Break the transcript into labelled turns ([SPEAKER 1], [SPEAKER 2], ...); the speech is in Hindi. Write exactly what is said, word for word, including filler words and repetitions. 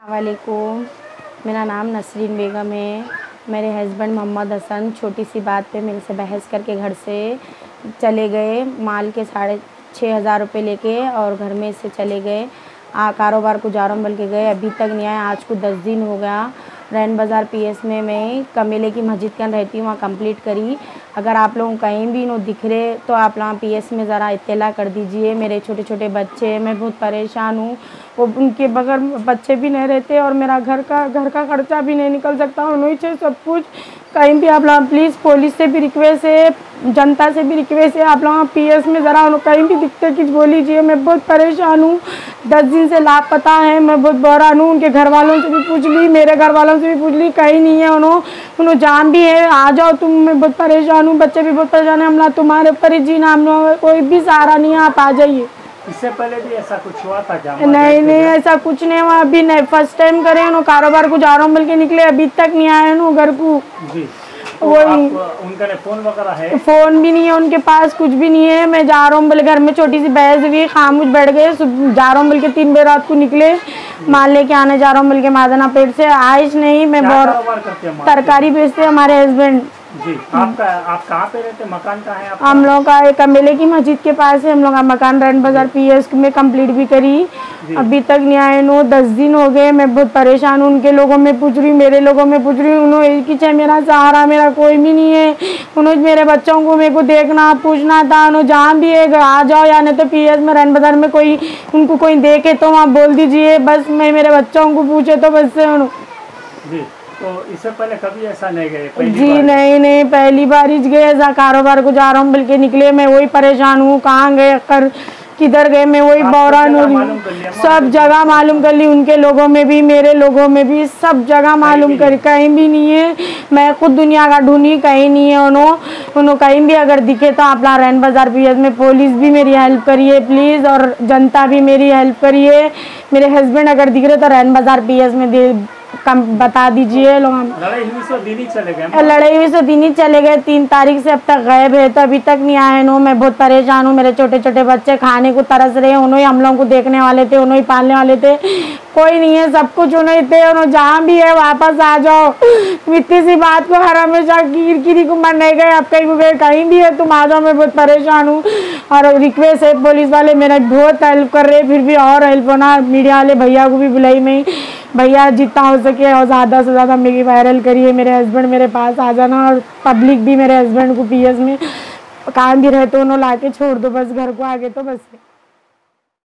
[SPEAKER 1] वालेकुम, मेरा नाम नसरीन बेगम है। मेरे हस्बैंड मोहम्मद हसन छोटी सी बात पे मेरे से बहस करके घर से चले गए। माल के साढ़े छः हज़ार रुपये लेके और घर में से चले गए। आ कारोबार को जारम बोल के गए, अभी तक नहीं आए। आज को दस दिन हो गया। रैन बाज़ार पीएस में मैं कमेले की मस्जिद कन रहती हूँ, वहाँ कंप्लीट करी। अगर आप लोग कहीं भी नो दिख रहे तो आप लोग पीएस में ज़रा इत्तला कर दीजिए। मेरे छोटे छोटे बच्चे हैं, मैं बहुत परेशान हूँ। वो उनके बगैर बच्चे भी नहीं रहते और मेरा घर का घर का खर्चा भी नहीं निकल सकता। उन्हीं से सब कुछ। कहीं भी आप लोग प्लीज़, पुलिस से भी रिक्वेस्ट है, जनता से भी रिक्वेस्ट है, आप लोग पीएस में ज़रा कहीं भी दिखते कि बोल लीजिए। मैं बहुत परेशान हूँ, दस दिन से लापता है। मैं बहुत बहरान हूँ। उनके घर वालों से भी पूछ ली, मेरे घर वालों से भी पूछ ली, कहीं नहीं है। उन्होंने उन्होंने जान भी है, आ जाओ तुम। मैं बहुत परेशान हूँ, बच्चे भी बहुत परेशान है। हम लोग तुम्हारे ऊपर ही जीना, हम लोग कोई भी सहारा नहीं है, आप आ जाइए।
[SPEAKER 2] इससे पहले भी ऐसा कुछ हुआ था क्या?
[SPEAKER 1] नहीं नहीं, ऐसा कुछ नहीं हुआ। अभी नहीं, फर्स्ट टाइम करे उन्होंने कारोबार को जा रहा हूँ बोल के निकले, अभी तक नहीं आए उन्होंने घर को।
[SPEAKER 2] जी, तो
[SPEAKER 1] वही
[SPEAKER 2] उनका फोन वगैरह है?
[SPEAKER 1] फोन भी नहीं है उनके पास, कुछ भी नहीं है। मैं जा रहा हूँ बोले, घर में छोटी सी बहस हुई, खामोश बैठ गए। जा रहा हूँ बोल के तीन बजे रात को निकले, माल लेके आने जा रहा हूँ बोल के मादना पेट से आइश नहीं। मैं बहुत तरकारी बेचते हमारे हस्बैंड
[SPEAKER 2] जी। आपका आप कहाँ पे रहते, मकान कहाँ है आपका?
[SPEAKER 1] हम लोग का एक कमेले की मस्जिद के पास है। हम लोग का मकान रैन बाज़ार पीएस में कंप्लीट भी करी, अभी तक नहीं आए। नो दस दिन हो गए। मैं बहुत परेशान हूँ। उनके लोगों में पूछ रही हूँ, मेरे लोगों में पूछ रही हूँ। उन्होंने एक ही चाहिए मेरा सहारा, मेरा कोई भी नहीं है। उन्होंने मेरे बच्चों को मेरे को देखना पूछना था। उन्होंने जहाँ भी है आ जाओ, या नहीं तो पीएस में रैन बाज़ार में कोई उनको कोई देखे तो वहाँ बोल दीजिए। बस मैं मेरे बच्चों को पूछे तो बस से
[SPEAKER 2] जी। तो इससे पहले कभी ऐसा नहीं गए?
[SPEAKER 1] जी नहीं नहीं, पहली बार ही गए। ऐसा कारोबार को जा रहा हूँ बोल के निकले। मैं वही परेशान हूँ, कहाँ गए, कर किधर गए, मैं वही बौरान हो रही। सब जगह मालूम कर ली, उनके लोगों में भी मेरे लोगों में भी, सब जगह मालूम करी, कहीं भी नहीं है। मैं खुद दुनिया का ढूंढी, कहीं नहीं है। उन्होंने उन्होंने कहीं भी अगर दिखे तो आप ला रैन बाज़ार पीएस में पुलिस भी मेरी हेल्प करिए प्लीज़, और जनता भी मेरी हेल्प करिए। मेरे हस्बैंड अगर दिख रहे तो रैन बाज़ार पीएस में दे कम बता दीजिए। लोग
[SPEAKER 2] लड़ाई हुई सो दिन ही चले गए
[SPEAKER 1] लड़ाई हुई सो दिन ही चले गए। तीन तारीख से अब तक गायब है, तो अभी तक नहीं आए नो। मैं बहुत परेशान हूँ। मेरे छोटे छोटे बच्चे खाने को तरस रहे हैं। उन्होंने हम लोगों को देखने वाले थे, उन्होंने पालने वाले थे, कोई नहीं है। सब कुछ उन्होंने थे। उन्होंने जहाँ भी है वापस आ जाओ। इतनी सी बात को हर हमेशा कीर कीरी को मन नहीं गए, आप कहीं गए, कहीं भी है तुम आ जाओ। मैं बहुत परेशान हूँ और रिक्वेस्ट है, पुलिस वाले मेरा बहुत हेल्प कर रहे, फिर भी और हेल्प होना। मीडिया वाले भैया को भी बुलाई मैं, भैया जितना हो सके और ज़्यादा से ज़्यादा मेरी वायरल करिए। मेरे हस्बैंड मेरे पास आ जाना, और पब्लिक भी मेरे हस्बैंड को पीएस में कहाँ भी रहे तो उन्होंने ला के छोड़ दो, बस घर को आगे तो बस।